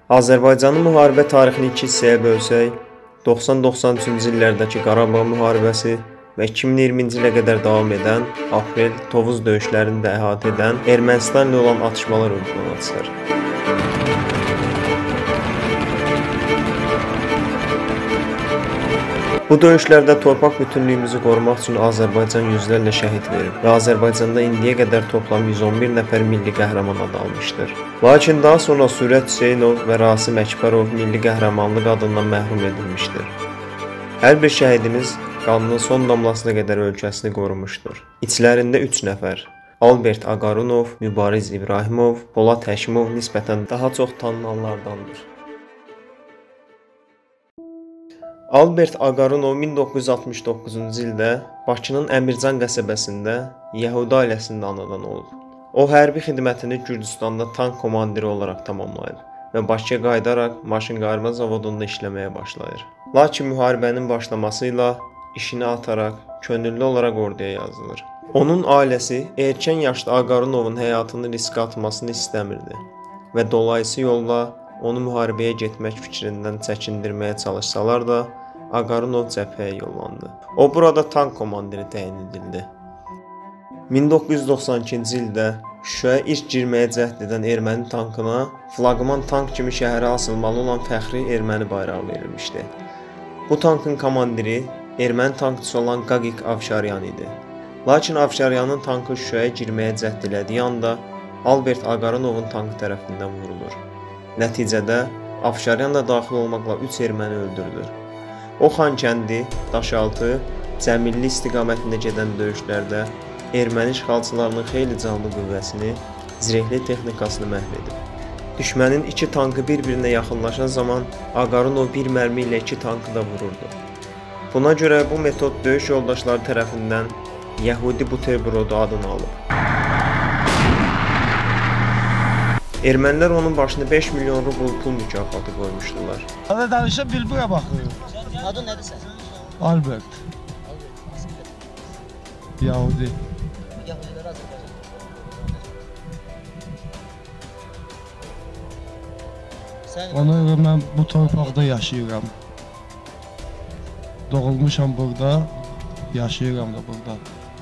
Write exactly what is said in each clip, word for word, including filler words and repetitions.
Azərbaycanın müharibə tarixini iki hissəyə bölsək, doxsan doxsan üçüncü illərdəki Qarabağ müharibəsi və iki min iyirminci ilə qədər davam edən Aprel Tovuz döyüşlərini də əhatə edən Ermənistan ilə olan atışmalar ön plana çıxır. Bu döyüşlərdə torpaq bütünlüyümüzü qorumaq üçün Azərbaycan yüzlərlə şəhid verib və Azərbaycanda indiyə qədər toplam yüz on bir nəfər milli qəhrəman adı almışdır. Lakin daha sonra Sürət Hüseynov və Rasim Əkbərov milli qəhrəmanlıq adından məhrum edilmişdir. Hər bir şəhidimiz qanının son damlasına qədər ölkəsini qorumuşdur. İçlərində üç nəfər: Albert Ağarunov, Mübariz İbrahimov, Polad Həşimov nisbətən daha çox tanınanlardandır. Albert Ağarunov min doqquz yüz altmış doqquzuncu ildə Bakının Əmircan qəsəbəsində Yəhudi ailəsində anadan olub. O, hərbi xidmətini Gürcüstanda tank komandiri olaraq tamamlayıb və Bakıya qayıdaraq maşınqayırma zavodunda işləməyə başlayır. Lakin müharibənin başlaması ilə işini ataraq könüllü olaraq orduya yazılır. Onun ailəsi erkən yaşda Ağarunovun həyatını riskə atmasını istəmirdi və dolayısı yolla onu müharibəyə getmək fikrindən çəkindirməyə çalışsalar da, Ağarunov cəbhəyə yollandı. O, burada tank komandiri təyin edildi. min doqquz yüz doxsan ikinci ildə Şuşaya ilk girməyə cəhd edən erməni tankına flaqman tank kimi şəhərə asılmalı olan fəxri erməni bayrağı verilmişdi. Bu tankın komandiri erməni tankçısı olan Qaqik Avşaryan idi. Lakin Avşaryanın tankı Şuşaya girməyə cəhd elədiyi anda Albert Ağarunovun tankı tərəfindən vurulur. Nəticədə Avşaryan da daxil olmaqla üç erməni öldürülür. O, Xankəndi, Daşaltı, Cəmilli istiqamətində gedən döyüşlərdə erməni işğalçılarının xeyli canlı qüvvəsini, zirehli texnikasını məhv edib. Düşmənin iki tankı bir-birinə yaxınlaşan zaman Ağarunov bir mərmi ilə iki tankı da vururdu. Buna görə bu metod döyüş yoldaşları tərəfindən Yəhudi buterbrodu adını alıb. Ermənilər onun başına beş milyon rubl pul mükafatı qoymuşdular. Hadi danışa bil buraya baxıyor. Adın nədir sən? Albert. Yahudi. Yahudilər Azərbaycan. Ona görə mən bu torpaqda yaşayıram. Doğulmuşam burada, yaşayıram da burada.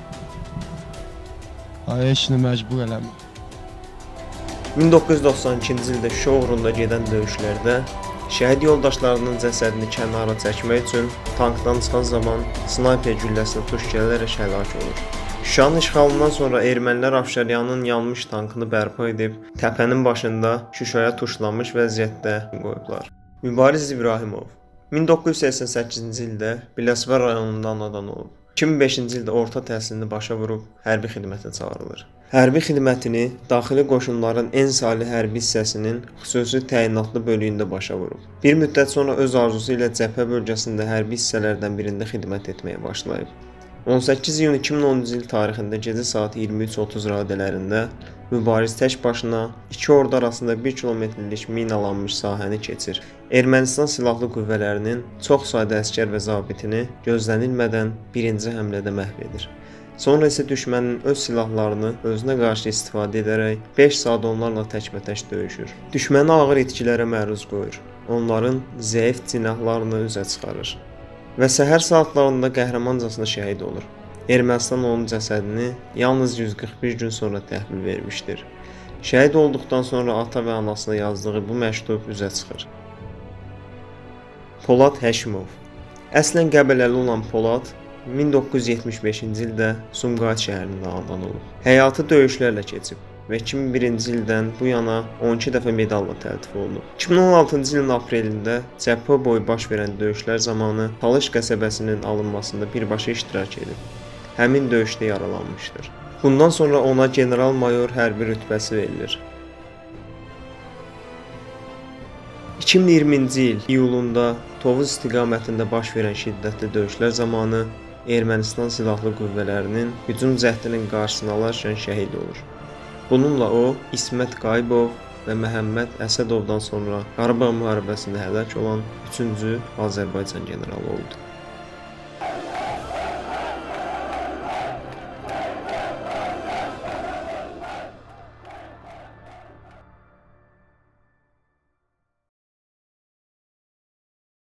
Ay, heç nə məcbur eləmir. min doqquz yüz doxsan ikinci ildə Şuşa uğrunda gedən döyüşlərdə şəhid yoldaşlarının cəsədini kənara çəkmək üçün tankdan çıxan zaman snayper gülləsinə tuş gələrək həlak olur. Şuşanın işğalından sonra ermənilər Avşaryanın yanmış tankını bərpa edib təpənin başında Şuşaya tuşlanmış vəziyyətdə qoyublar. Mübariz İbrahimov min doqquz yüz səksən səkkizinci ildə Biləsuvar rayonunda anadan olub. iki min beşinci ildə orta təhsilini başa vurub hərbi xidmətə çağırılır. Hərbi xidmətini daxili qoşunların ən ali hərbi hissəsinin xüsusi təyinatlı bölüyündə başa vurub. Bir müddət sonra öz arzusu ilə cəbhə bölgəsində hərbi hissələrdən birində xidmət etməyə başlayıb. on səkkiz iyun iki min onuncu il tarixində gecə saat iyirmi üç otuz radələrində Mübariz tək başına iki ordu arasında bir kilometrlik minalanmış sahəni keçir. Ermənistan silahlı qüvvələrinin çox sayda əsgər və zabitini gözlənilmədən birinci həmlədə məhv edir. Sonra isə düşmənin öz silahlarını özünə qarşı istifadə edərək beş saat onlarla təkbətək döyüşür. Düşməni ağır itkilərə məruz qoyur. Onların zəif cinahlarını üzə çıxarır və səhər saatlarında qəhrəmancasına şəhid olur. Ermənistan onun cəsədini yalnız yüz qırx bir gün sonra təhvil vermişdir. Şəhid olduqdan sonra ata və anasına yazdığı bu məktub üzə çıxır. Polad Həşimov əslən Qəbələli olan Polad min doqquz yüz yetmiş beşinci ildə Sumqayıt şəhərində anadan olub. Həyatı döyüşlərlə keçib və iki min birinci ildən bu yana on iki dəfə medalla təltif olunub. iki min on altıncı ilin aprelində cəbhə boyu baş verən döyüşlər zamanı Talış qəsəbəsinin alınmasında birbaşa iştirak edib. Həmin döyüşdə yaralanmışdır. Bundan sonra ona general-mayor hərbi rütbəsi verilir. iki min iyirminci il iyulunda Tovuz istiqamətində baş verən şiddətli döyüşlər zamanı Ermənistan silahlı qüvvələrinin hücum cəhdinin qarşısını alarkən şəhid olur. Bununla o, İsmət Qayıbov və Məhəmməd Əsədovdan sonra Qarabağ müharibəsində həlak olan üçüncü Azərbaycan generalı oldu.